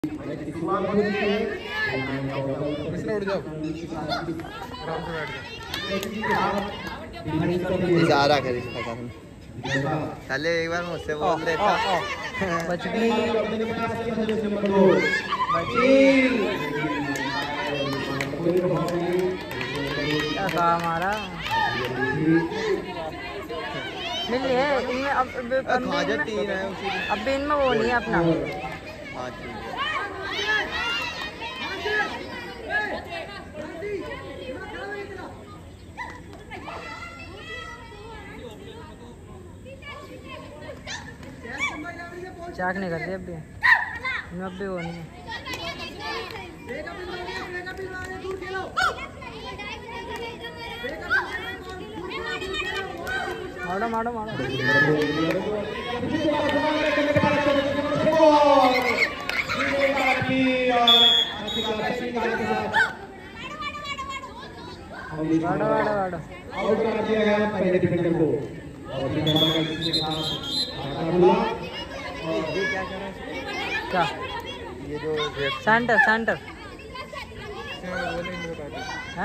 उठ जाओ इशारा कर पहले एक बार मुझसे बोल देता। बच गई क्या हमारा मिल है इनमें अब इनमें वो नहीं है अपना। चाक नहीं करते अब भी वो नहीं है। मारो मारो मारो आउट कर दिया गया पहले डिफेंडर को। और क्या ये जो सेंटर सेंटर है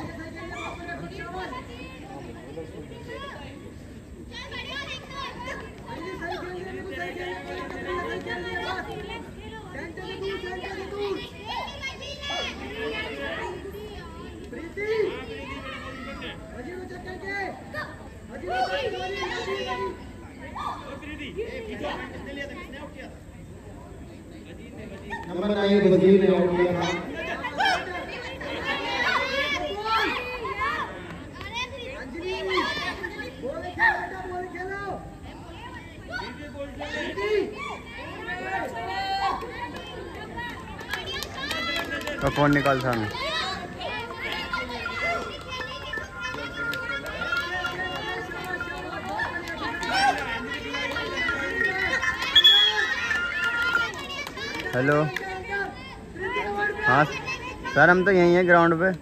नंबर 9 वजीर ने आउट किया था। तो फोन निकाल सामने। हेलो हाँ सर हम तो यहीं हैं ग्राउंड पे।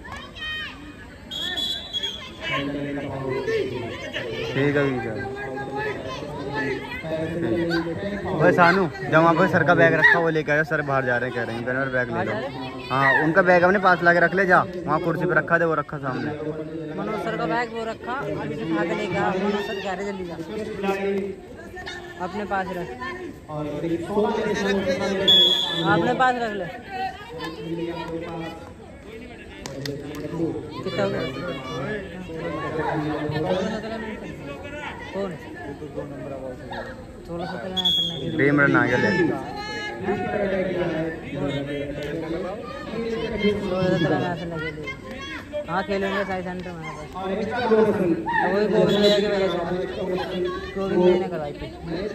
ठीक है भाई सानू जब वहाँ पर सर का बैग रखा वो लेकर आया। सर बाहर जा रहे हैं कह रहे हैं मेरा बैग ले जाओ। हाँ उनका बैग अपने पास ला के रख ले जा। वहाँ कुर्सी पे रखा थे वो रखा सामने। मनोज सर का बैग वो रखा अभी से उठा के ले गया। मनोज सर कह रहे जल्दी जा अपने पास रख अपने पास रख ले। कितना हो गया कौन 16-17 टीम रन आ गया ले। हाँ खेलेंगे साई सेंटर में वही कोविड में जाके मेरे कोविड में करवाई थी।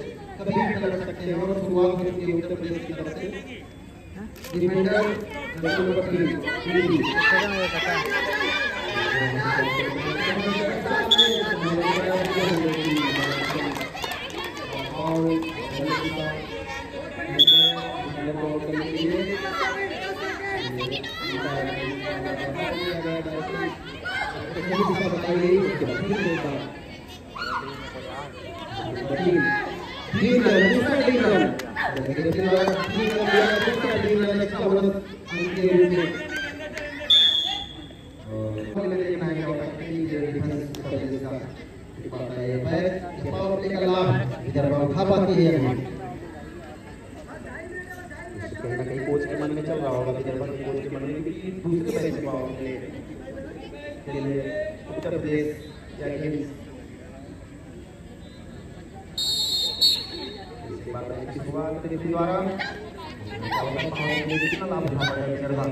कोच के मन में चल रहा होगा कोच के मन में दूसरे मैच उत्तर प्रदेश द्वारा कितना लाभ उठा पाएगा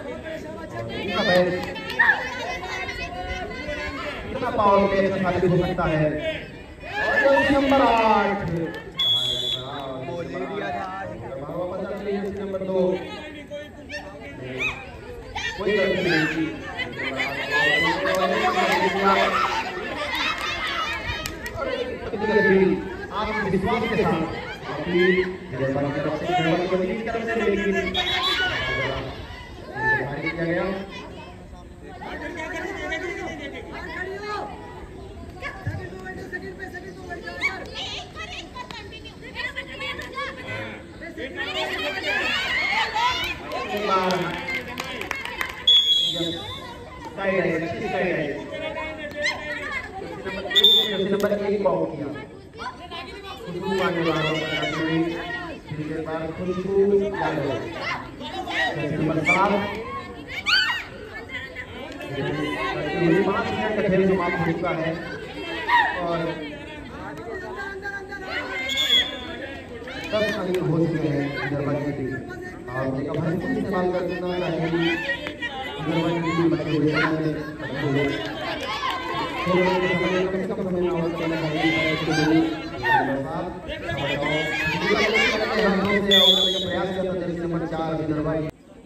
कितना पावर प्ले संचालित हो सकता है। और नंबर 8 नंबर 2 कोई गलती नहीं की। आत्मविश्वास के साथ गया एक बार साइड है, अच्छी साइड है। नंबर 1 को आउट किया। खुशबू आने वालों जिसके बाद खुशबू यादव नंबर 7 5 मिनट का खेल समाप्त हो चुका है और 10 अंक हो चुके हैं हैदराबाद की टीम और उनका भरपूर इस्तेमाल करना चाहिए। हैदराबाद की टीम बचे हुए समय नंबर 4 हैदराबाद।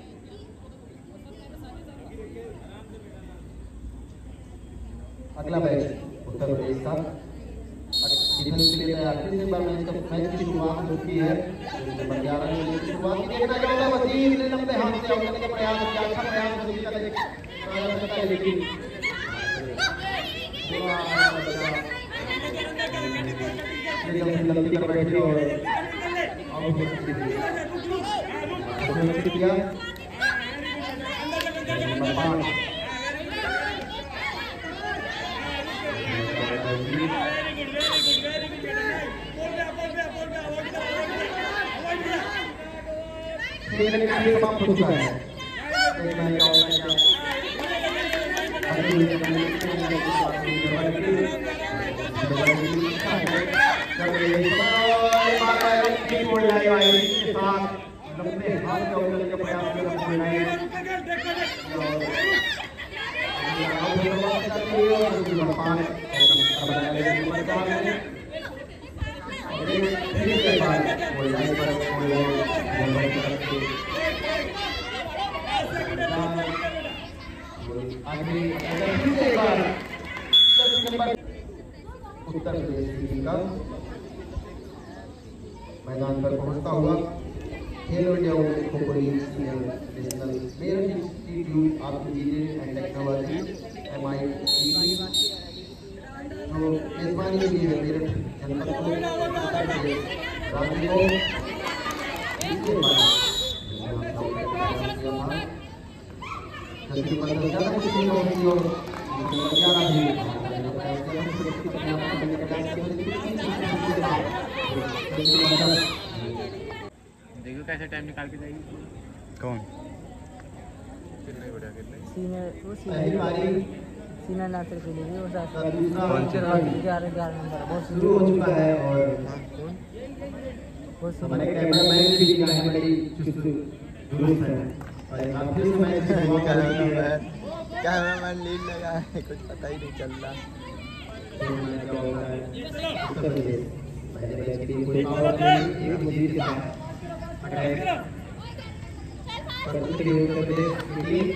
अगला मैच उत्तर प्रदेश का डिफेंस के लिए तैयार है। इस बार मैच की शुरुआत होती है नंबर 11 में शुरुआत की देखना चाहूंगा वजीर ने लंबे हाथ से आउट करने का प्रयास किया। अच्छा प्रयास वजीर का लेकिन गलती कर बैठे और आउट हो सकती थी। किया नंबर 5 समाप्त हो चुका है। उत्तर प्रदेश टीम का मैदान पर पहुंचता हुआ Khelo India women kho national male institute of engineering and technology MITT जो मेजबानी के लिए मेरठ जनपद को उत्तर प्रदेश राज्य को इसके बाद देखो कैसे टाइम निकाल के जाएगी। कौन सीना नासिर के लिए वो 11 नंबर बहुत शुरू हो चुका है और हमारे कैमरामैन भी दिखा है बड़ी चुस्त दुरुस्त है और काफी समय से कैमरामैन लीड लगा है, कुछ पता ही नहीं चल रहा। उत्तर प्रदेश पहले मैच की कोई पावर नहीं एक मुजीब के साथ अटैक पर उत्तरी उत्तर प्रदेश की टीम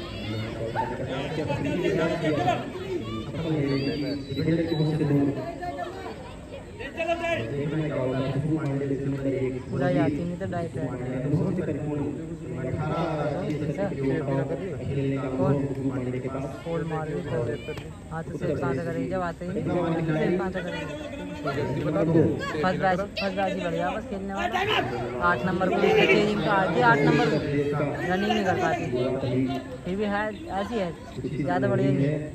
पूरा जाती नहीं तो डाइट फोल्ड मार हाँ तो सिर्फ कहाँ तक करेगी जब आते ही सिर्फ कहाँ तक करेगी। फर्स्ट बैच ही बढ़िया बस खेलने वाला 8 नंबर को टीम का आती 8 नंबर रनिंग नहीं कर पाती फिर भी है ऐसी है ज़्यादा बढ़िया नहीं है।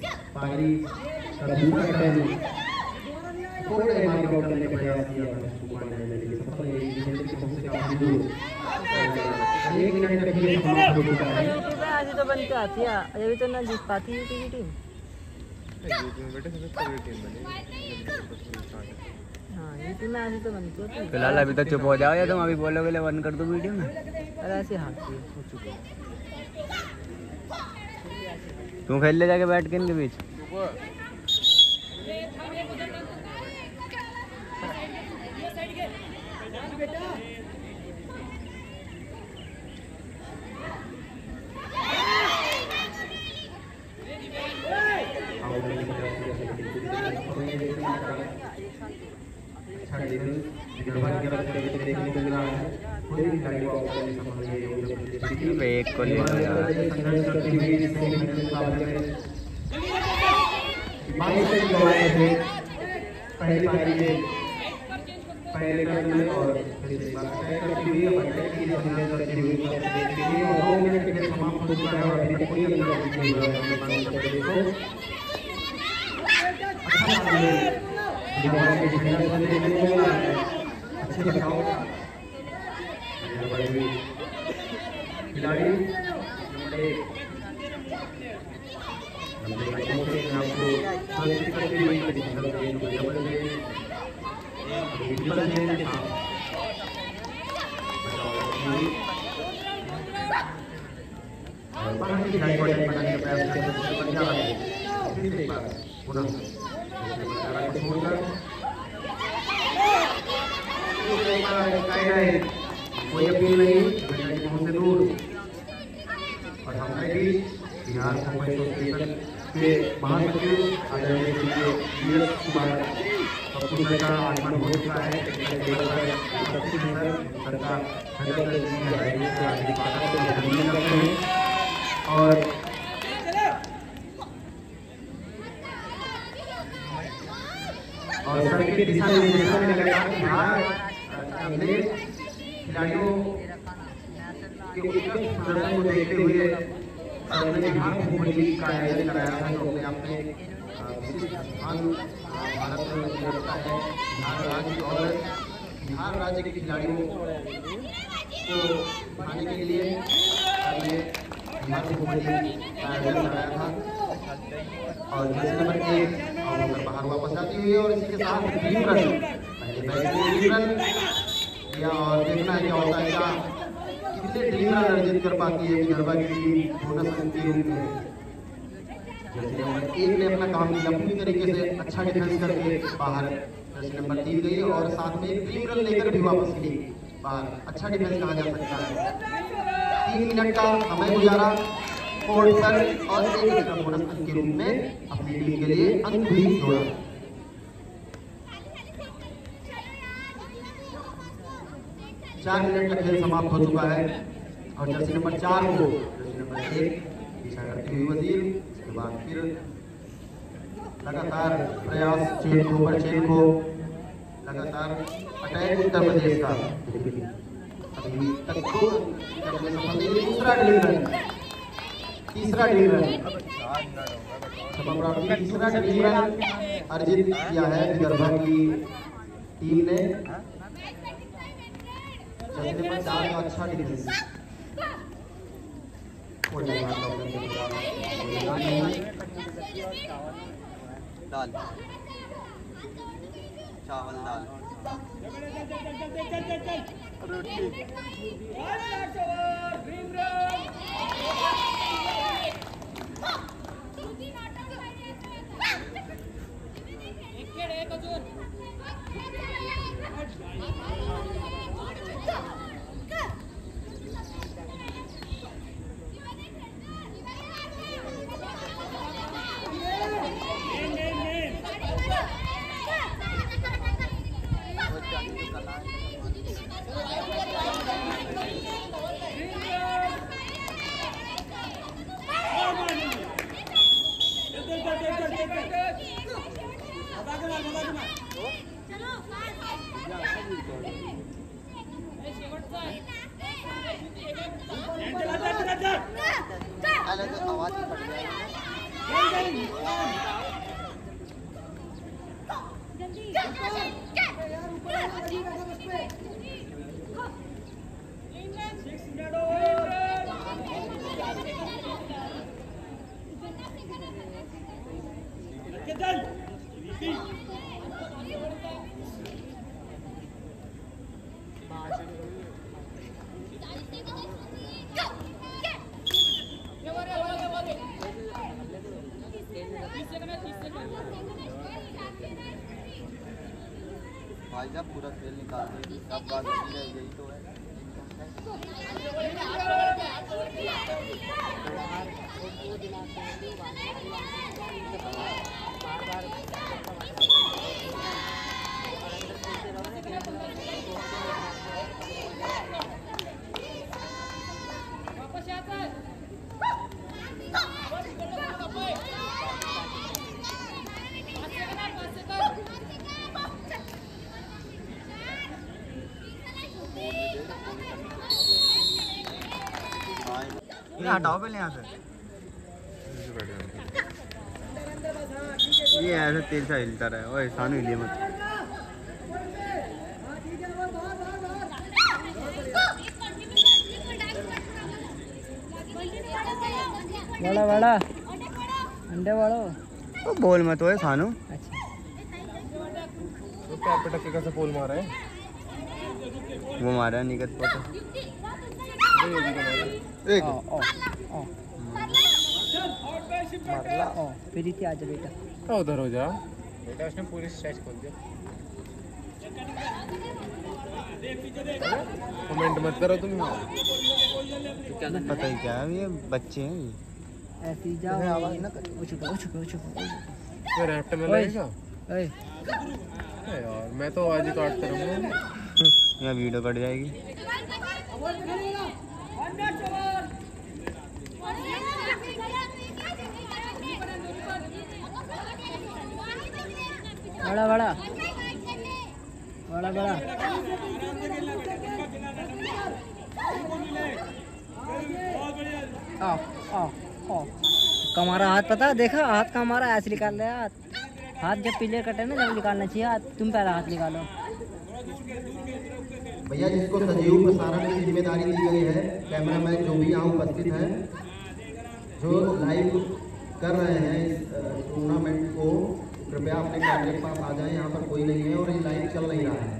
ऐसी तो बन के आती है अभी तो ना जीत पाती है की टीम। हाँ ये टीम ऐसी तो बनती है। फिलहाल अभी तो चुप हो जाओ या तुम अभी बोलोगे वन कर दो वीडियो में। अरे ऐसी हारती है तू खेल ले जाके बैठ के इनके बीच। एक को ले पहली पारी में पहले क्रम में और फिर से बात करती हुई अब अटैक की संदेश करती हुई देखते हैं और 2 मिनट के लिए समाप्त हो चुका है और अभी तक कोई अंतर नहीं हुआ है अपने बांग्लादेश को अच्छा खिलाड़ी कोई अपील नहीं से दूर और हमारे भी बिहार कांग्रेस एसोसिएशन के महासचिव आदरणीय नीरज कुमार पप्पू सर का आगमन हो चुका है और सर के दिशा निर्देशन में लगातार खिलाड़ियों के प्रदर्शन को देखते हुए हमने बिहार फुटबॉल लीग का आयोजन कराया था जो अपने आप में विशिष्ट स्थान भारत में रखता है। बिहार राज्य के खिलाड़ियों को दिखाने के लिए हमने बिहार फुटबॉल लीग का आयोजन कराया था और जैसे नंबर 1 और बाहर वापस आती हुई और इसके साथ टीम रन पहले मैच में टीम रन किया और देखना है क्या होता है, क्या कितने टीम रन अर्जित कर पाती है विदर्भा की टीम बोनस अंक के रूप में। जैसे नंबर 1 ने अपना काम किया पूरी तरीके से अच्छा डिफेंस करके बाहर, जैसे नंबर 3 गई और साथ में टीम रन लेकर भी वापस गई बाहर। अच्छा डिफेंस कहा जा सकता है। 3 मिनट का समय गुजारा कोर्ट पर और 1 एक्स्ट्रा बोनस अंक के रूप में अपनी टीम के लिए अंक भी जोड़ा। 4 मिनट का खेल समाप्त हो चुका है और जर्सी नंबर 4 को जर्सी नंबर 1 पीछा करती हुई वजीर, इसके बाद फिर लगातार प्रयास चेन को पर चेन को लगातार अटैक उत्तर प्रदेश का अभी तक तो करने सफल नहीं। दूसरा ड्रीम रन, तीसरा ड्रीम रन, तीसरा ड्रीम रन अर्जित किया है विदर्भा की टीम ने। जैसे पर 4 का अच्छा डिफेंस दाल चावल दाल रोटी आवाज भाई जब पूरा खेल निकालते हैं सब बात यही तो है। ये हटाओ पहले यहाँ से। ये ऐसे तेल से हिलता रहा है। ओए सानू हिले मत। बड़ा बड़ा अंडे बड़ो तो बोल मत ओए सानू। अच्छा तो क्या पे टक्के कैसे पोल मारा है? वो मारा है निकट पर। एक ओ मारला। ओ फिर इतनी आजा बेटा। क्या उधर हो जा बेटा, उसने पूरी स्ट्रेच खोल दिया। कमेंट मत करो तुम। पता ही क्या है, ये बच्चे हैं ये। ऐसे ही जाओ आवाज ना कर। ओ चुप तो रैफ्ट में लगेगा। ओए यार मैं तो आज ही काटता रहूंगा। यहाँ वीडियो कट जाएगी। बड़ा बड़ा बड़ा बड़ा आओ आओ आओ। हमारा हाथ पता देखा, हाथ का हमारा ऐसे निकाल रहा है। हाथ जब प्लेयर कटे ना जब निकालना चाहिए हाथ। तुम पहला हाथ निकालो। भैया जिसको सजीव प्रसारण की जिम्मेदारी दी गई है, कैमरामैन जो भी यहाँ उपस्थित है, जो लाइव कर रहे हैं इस टूर्नामेंट को, कृपया अपने कैमरे के पास आ जाएं। यहाँ पर कोई नहीं है और ये लाइव चल नहीं रहा है,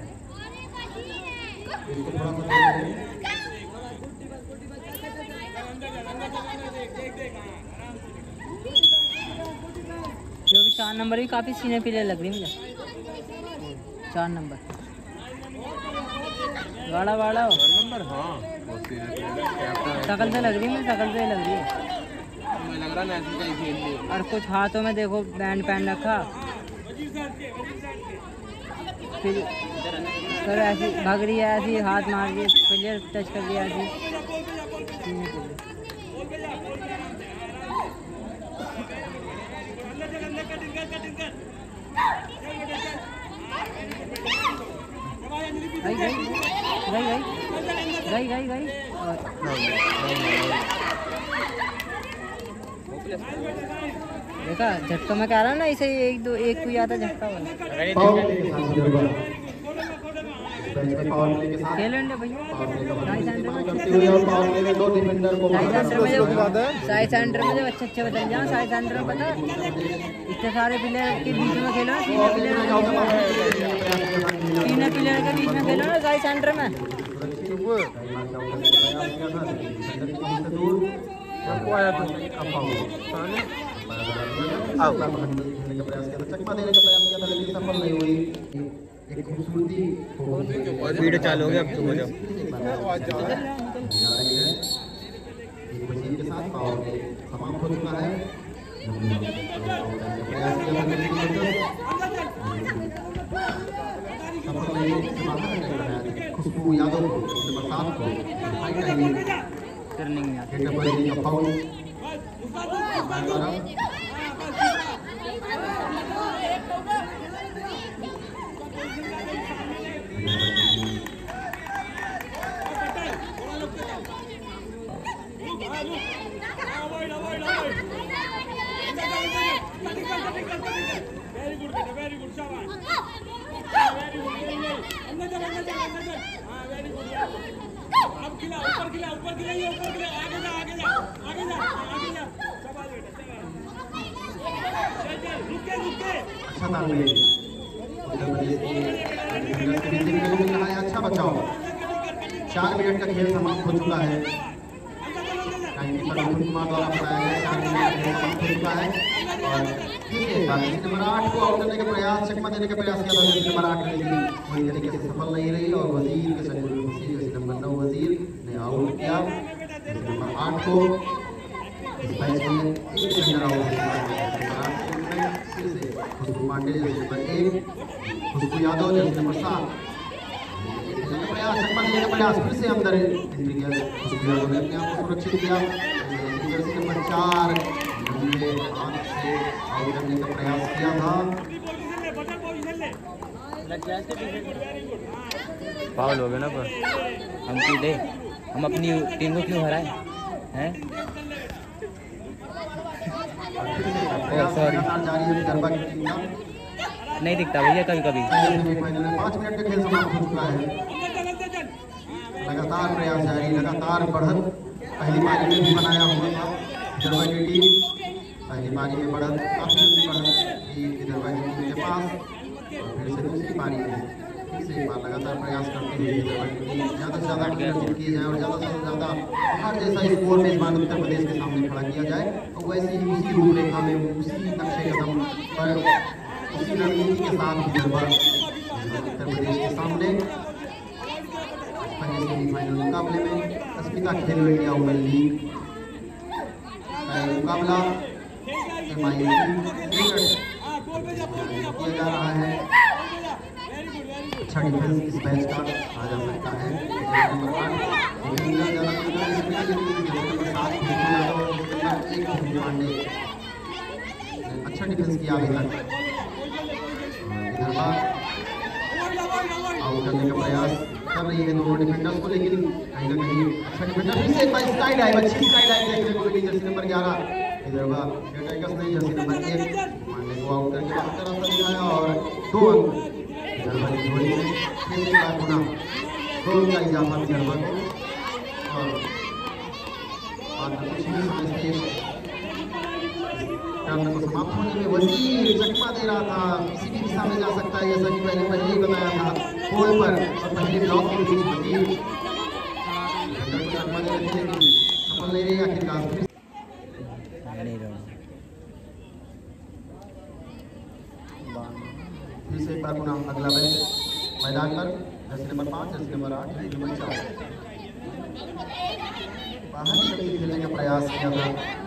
इसको थोड़ा सा देख लें। जो भी 4 नंबर भी काफी सीने प्लेयर लग रही है मुझे। 4 नंबर बड़ा बड़ा नंबर हाँ शकल से लग रही है, मुझे शकल से लग रही है। लग रहा है कहीं खेल ली। और कुछ हाथों में देखो बैंड पहन रखा। फिर ऐसी भाग रही है, ऐसी हाथ मार के प्लेयर टच कर दिया ऐसी। गई गई गई गई गई गई देखा झटका मैं कह रहा हूँ ना, इसे एक कोई आता झटका वाला। खेल लेंगे भैया साइड सेंटर में जब अच्छे बदल जाओ। साइड सेंटर में पता इतने सारे प्लेयर के बीच में खेलो ना, तीन प्लेयर के बीच में खेलो ना साइड सेंटर में। चकमा देने का प्रयास किया था लेकिन सफल नहीं हुई। एक खूबसूरती वीडियो चालू हो गया, अब तुम हो जाओ। के साथ पावर समाप्त हो चुका है। खुशबू यादव को नंबर 7 को टर्निंग में अच्छा बचाओ। 4 मिनट का खेल समाप्त हो चुका है। कुमार द्वारा बताया गया 4 मिनट का खेल समाप्त हो चुका है। और नंबर 8 को आउट करने का प्रयास, चकमा देने का प्रयास किया था लेकिन नंबर 8 ने पूरी तरीके से सफल नहीं रही और वजीर के संग नंबर 9 वजीर ने आउट किया। नंबर 8 को इस मैच में एक run out Khushbu Pandey number 1, Khushbu Yadav number 7 प्रयास, चकमा देने का प्रयास, फिर से अंदर एंट्री किया। खुशबू यादव ने अपने आप को सुरक्षित किया। नंबर 4 हाथ से आउट करने का प्रयास किया था। पागल हो गए ना, पर हम क्यों दे, हम अपनी टीम को क्यों हराए? है। सॉरी जारी है विदर्भा की टीम का। नहीं दिखता भैया कभी कभी। सेमीफाइनल में 5 मिनट का खेल समाप्त हो चुका है। लगातार प्रयास जारी, लगातार बढ़त। पहली पारी में भी बनाया हुआ था विदर्भा की टीम। पहली पारी में बढ़त, काफी अच्छी बढ़त थी विदर्भा की टीम के पास। और फिर से दूसरी पारी में फिर से एक बार लगातार प्रयास करते हुए विदर्भा की टीम ज़्यादा से ज़्यादा प्रदर्शित किए जाए और ज़्यादा से ज़्यादा हर जैसा स्कोर मेजबान उत्तर प्रदेश के सामने खड़ा किया जाए। और वैसे ही उसी रूपरेखा में, उसी नक्शे कदम पर, उसी रणनीति के साथ विदर्भा उत्तर प्रदेश के सामने पहले सेमीफाइनल मुकाबले में अस्मिता खेलो इंडिया वुमेन लीग का मुकाबला किया जा रहा है। अच्छा डिफेंस इस मैच का आ जा सकता है। नंबर 8 पांडे अच्छा डिफेंस किया अभी तक। विदर्भा आउट करने का प्रयास कर रही है दोनों डिफेंडर्स को, लेकिन कहीं ना कहीं अच्छा डिफेंडर फिर से एक बार स्काई डाइव, अच्छी स्काई डाइव देखने को मिली जर्सी नंबर 11 विदर्भा टाइगर्स ने जर्सी नंबर 1 पांडे को आउट करके बाहर का रास्ता दिखाया और 2 अंक विदर्भा की जोड़ी में। फिर से बार गुना 2 अंक का इजाफा विदर्भा को। और कुछ ही समय शेष टर्न को समाप्त होने में वजीर चकमा दे रहा था, किसी भी दिशा में जा सकता है जैसा कि मैंने पहले ही बताया था। गोल पर और पहले ब्लॉक के बीच वजीर चकमा दे रहे थे, लेकिन सफल नहीं रही आखिरकार। फिर से एक बार पुनः अगला मैच मैदान पर jersey number 5, jersey number 8, jersey number 4 बाहर से खेलने का प्रयास किया था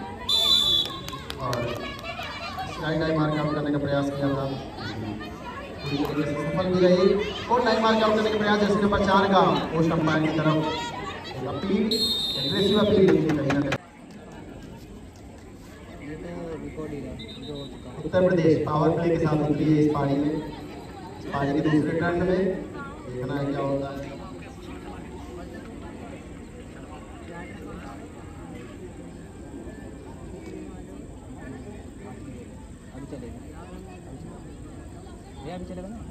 और स्काई डाइव मार्क आउट करने का प्रयास किया था, पूरी तरीके से सफल भी रही। और लाइन मार्क आउट करने का प्रयास जर्सी नंबर 4 का पोस्ट अंपायर की तरफ अपील, एग्रेसिव अपील कहीं ना कहीं। उत्तर प्रदेश पावर प्ले के साथ उतरी है इस पारी में। इस पारी के दूसरे टर्न में देखना है क्या होता है। अभी चलेगा ना।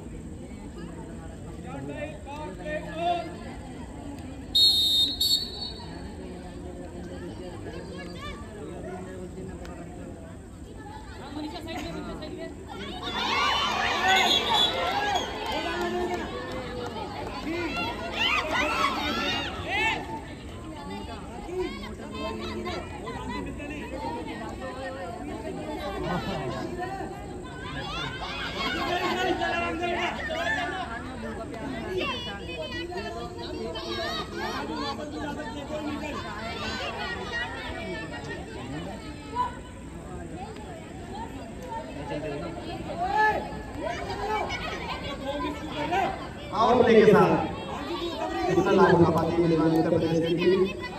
पावर प्ले के साथ कितना लाभ उठा पाती है मेजबान उत्तर प्रदेश की टीम।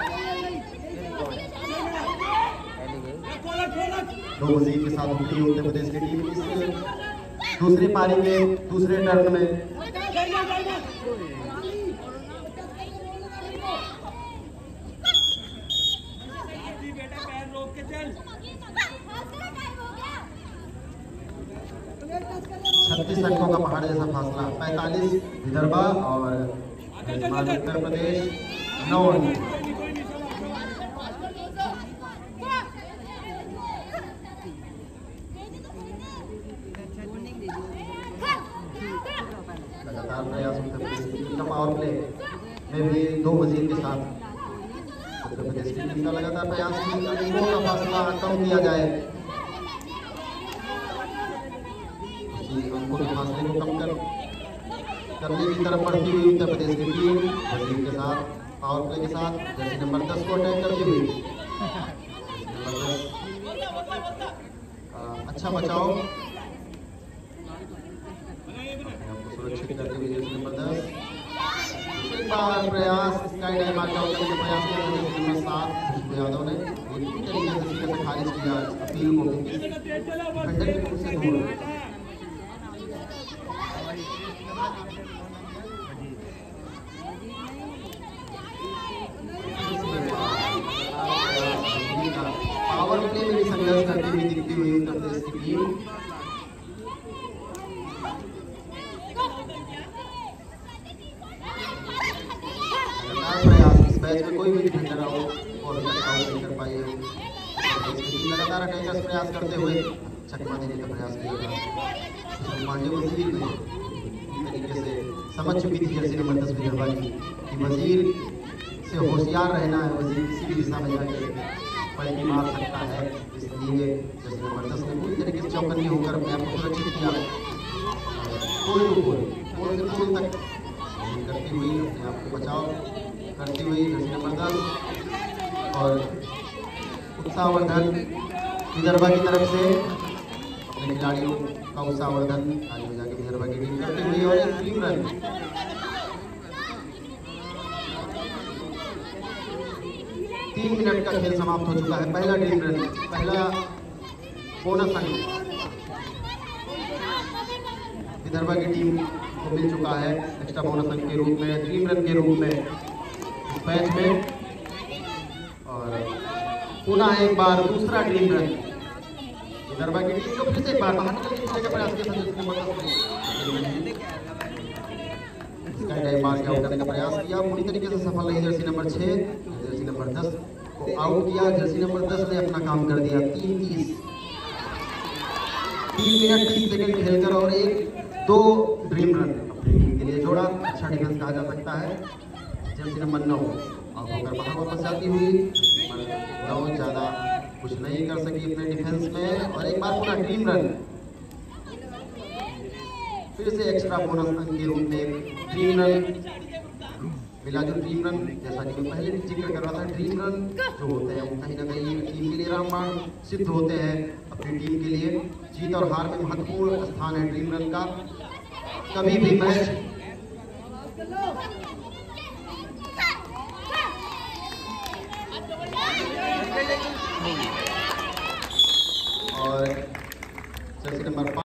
2 मजीद के साथ उठती है उत्तर प्रदेश की टीम इस दूसरी पारी के दूसरे टर्न में। छत्तीस अंकों का पहाड़ जैसा फासला, 45 विदर्भा और उत्तर प्रदेश 9 अंक। लगातार प्रयास उत्तर प्रदेश की टीम का पावर प्ले में भी 2 मजीद के साथ उत्तर प्रदेश की टीम का लगातार प्रयास अंकों का फासला कम किया जाए, अंकों के फासले को कम करने की तरफ बढ़ती हुई उत्तर प्रदेश की टीम वजीर के साथ पावर प्ले के साथ जर्सी नंबर 10 को अटैक करती हुई। अच्छा बचाओ, सुरक्षित करते हुए जर्सी नंबर 10 एक बार प्रयास स्काई डाइव मार्क आउट करने का प्रयास किया जर्सी नंबर 7 खुशबू यादव ने पूरी तरीके से खारिज किया अपील को डिफेंडर की तरफ से दूर। संघर्ष करती हुई दिखती हुई उत्तर प्रदेश की टीम। प्रयास इस मैच में कोई भी डिफेंडर आओ और आउट नहीं कर पाई है। लगातार अटैकर्स प्रयास करते हुए छक्का देने का प्रयास किया। पांडे वजीर ने तरीके से समझ चुकी थी जर्सी नंबर 10 विदर्भा की वजीर से होशियार रहना है, वजीर किसी भी दिशा में जाके पलटी मार सकता है, इसलिए जर्सी नंबर 10 ने पूरी तरीके से चौकन्नी होकर अपने आप को सुरक्षित किया। गोल टू गोल, गोल से गोल तक करती हुई अपने आप को बचाव करती हुई जर्सी नंबर 10 और उत्साहवर्धन विदर्भा की तरफ से अपने खिलाड़ियों का उत्साहवर्धन आगे में जाके विदर्भा की टीम करती हुई और एक टीम रन। तीन मिनट का खेल समाप्त हो चुका है। पहला टीम रन, पहला बोनस अंक विदर्भा की टीम को मिल चुका है एक्स्ट्रा बोनस अंक के रूप में, टीम रन के रूप में इस मैच में। और पुनः एक बार दूसरा ड्रीम रन विदर्भा की टीम को फिर से एक बार बाहर निकलने का प्रयास किया। स्काई डाइव मार के आउट करने का प्रयास किया, पूरी तरीके से सफल रही जर्सी नंबर 6। जर्सी नंबर 10 को आउट किया। जर्सी नंबर 10 ने अपना काम कर दिया। 3 मिनट 30 सेकंड खेलकर और 2 ड्रीम रन अपनी टीम के लिए जोड़ा। अच्छा डिफेंस कहा जा सकता है। जर्सी नंबर 9 आउट होकर बाहर वापस जाती हुई। 9 ज़्यादा कुछ नहीं कर सकी अपने डिफेंस में और एक बार पूरा टीम रन फिर से एक्स्ट्रा बोनस अंक के रूप में ड्रीम रन मिला। जो ड्रीम रन जैसा कि मैं पहले भी जिक्र कर रहा था, ड्रीम रन जो होते हैं वो कहीं ना कहीं टीम के लिए रामबाण सिद्ध होते हैं। अपनी टीम के लिए जीत और हार में महत्वपूर्ण स्थान है ड्रीम रन का। कभी भी मैच और जर्सी नंबर